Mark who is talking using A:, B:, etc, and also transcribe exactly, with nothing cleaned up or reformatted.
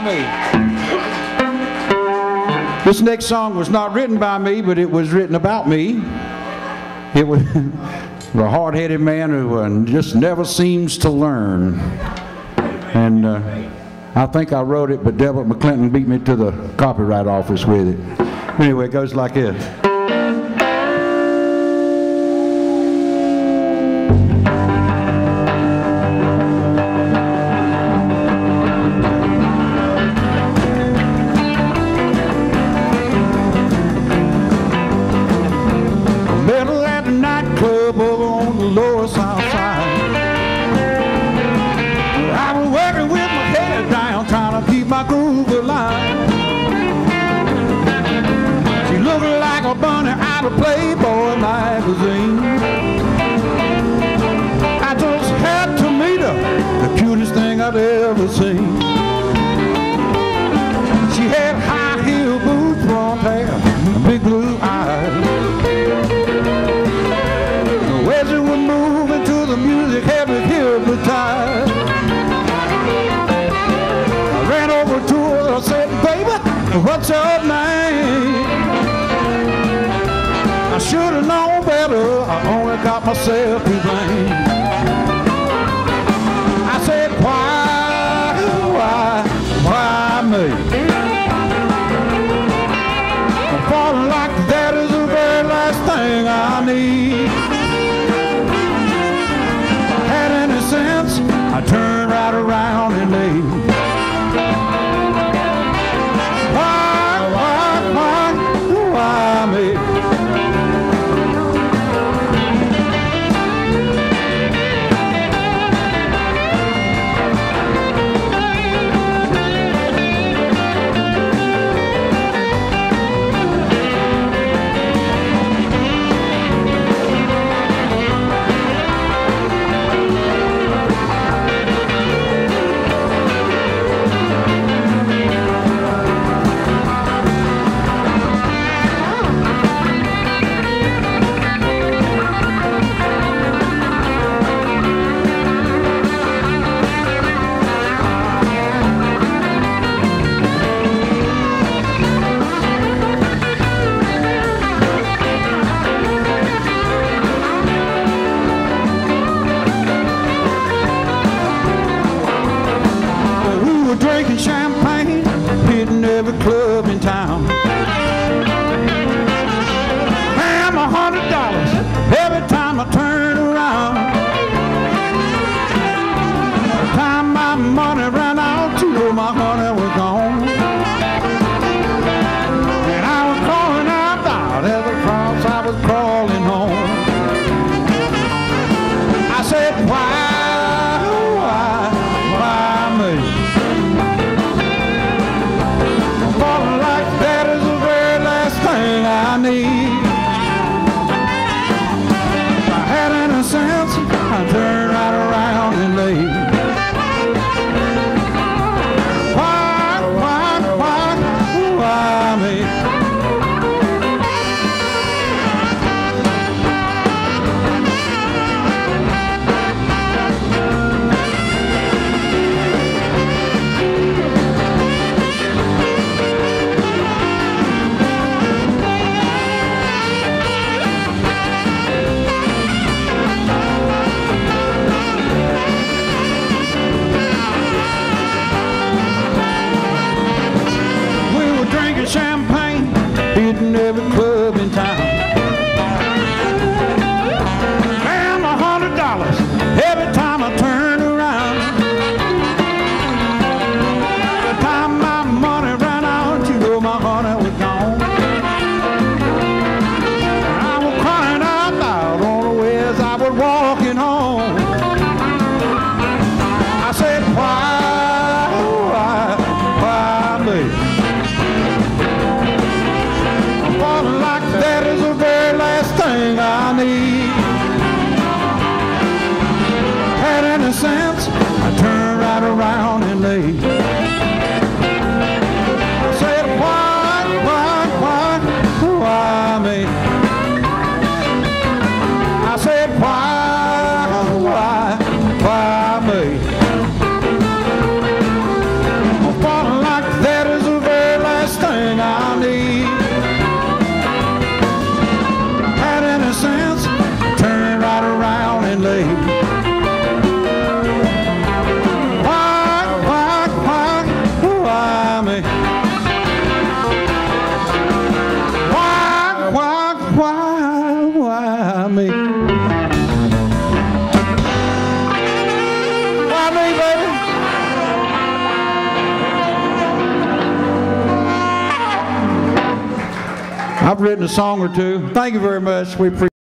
A: This next song was not written by me, but it was written about me. It was a hard-headed man who uh, just never seems to learn. And uh, I think I wrote it, but Delbert McClinton beat me to the copyright office with it. Anyway, it goes like this. Playboy magazine. I just had to meet her, the cutest thing I'd ever seen. She had high heel boots, blonde hair, and big blue eyes. The way she was moving to the music had me hypnotized. I ran over to her and said, "Baby, what's your name?" I should have known better, I only got myself to blame. I said, why, why, why me? I'm falling like that is the very last thing I need. If I had any sense, I'd turn right around and leave. Why, why, why, why me? Drinking champagne, hitting every club in town. I'm a hundred dollars every time I turn around. By the time my money ran out, you know my honey was gone. And I was crawling out loud as the cross I was crawling home. I said, why, why, why me? I need. If I had any sense, I'd turn right around and leave. Why, why, why, why me? Champagne, hitting every club in town. I'm a hundred dollars every time I turn around. By the time my money ran out, you know my honey was gone. And I was crying out loud on the way as I was walking home. I said, why, why, why me? Like that is the very last thing I need. Had any sense, I turn right around and leave. I said, why, why, why, why me? I said, why, why, why me? I'm falling like late. Why, why, why, why me? Why, why, why, why me? Why me, baby? I've written a song or two. Thank you very much. We appreciate it.